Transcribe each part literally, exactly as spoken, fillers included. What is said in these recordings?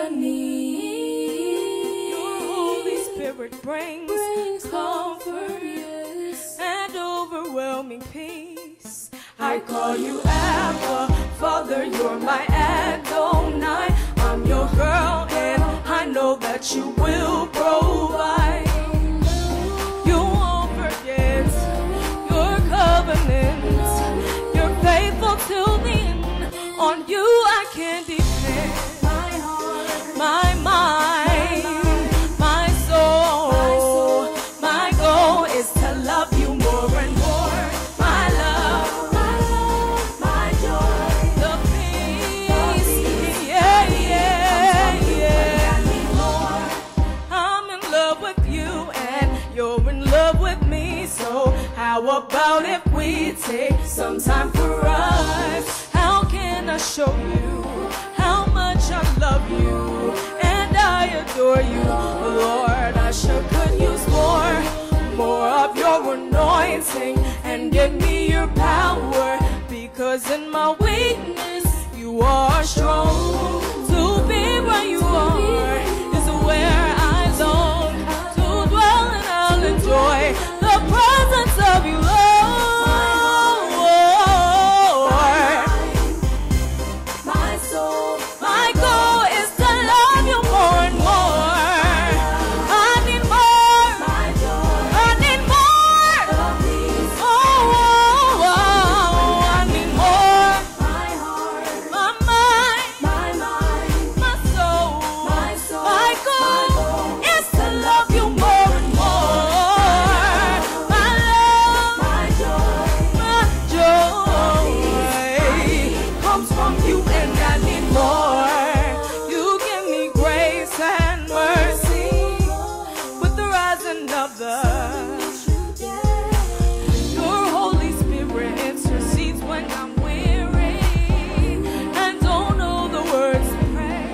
I need. Your Holy Spirit brings, Brings comfort, comfort, yes. and overwhelming peace. I call you Abba, Father, you're my Adonai. I'm your girl and I know that you will provide. You won't forget your covenant. You're faithful till the end. On you I can depend. My heart, My mind, my soul, my goal is to love you more and more. My love, my love, my joy. the peace, yeah, yeah, yeah. I need more. I'm in love with you and you're in love with me. So how about if we take some time for us? How can I show you how much I love you and I adore you? Lord, I sure could use more, more of your anointing and give me your power, because in my weakness you are strong. To be where you are is where I long to dwell, and I'll enjoy the presence of you, Lord. My soul, My goal is to love you more and more. I need more. my joy. I need more. The peace, Oh, oh, oh, I need more. my heart, My mind, my mind, my soul, my soul. my goal is to love you more and more. My love, My joy, my joy comes from you, and I need more. You give me grace and mercy with the rising of the. Your Holy Spirit intercedes when I'm weary and don't know the words to pray.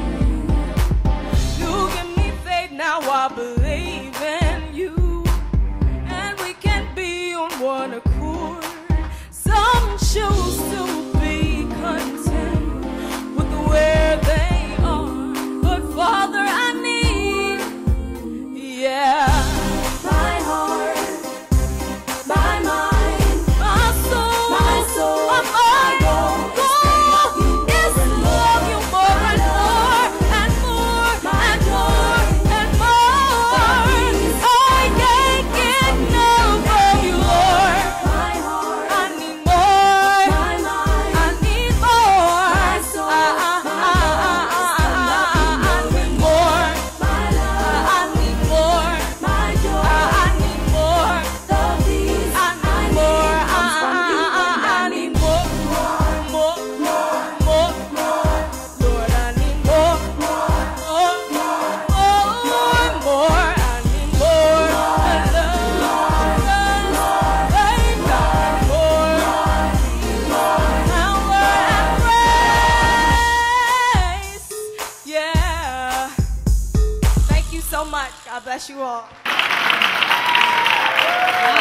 You give me faith, now I believe in you, and we can be on one accord. Some choose to be content with where they are, but Father, I need, yeah, my heart, my mind, my soul, my soul. my mind, goal goal is to love you more and more and more and more and more. I can't get enough of you, Lord. My heart, I need more. my mind, I need more. my soul, I, I, my I, I, I, I need more. my love, I need more. my joy. I, I need more. The peace, I need more. I, comes from you, I, I, and I need more. More, more, more, more. Lord, I need more. More, more, more, more. I need more. I love, love, faith, more. Power and grace. Yeah. Thank you so much. God bless you all.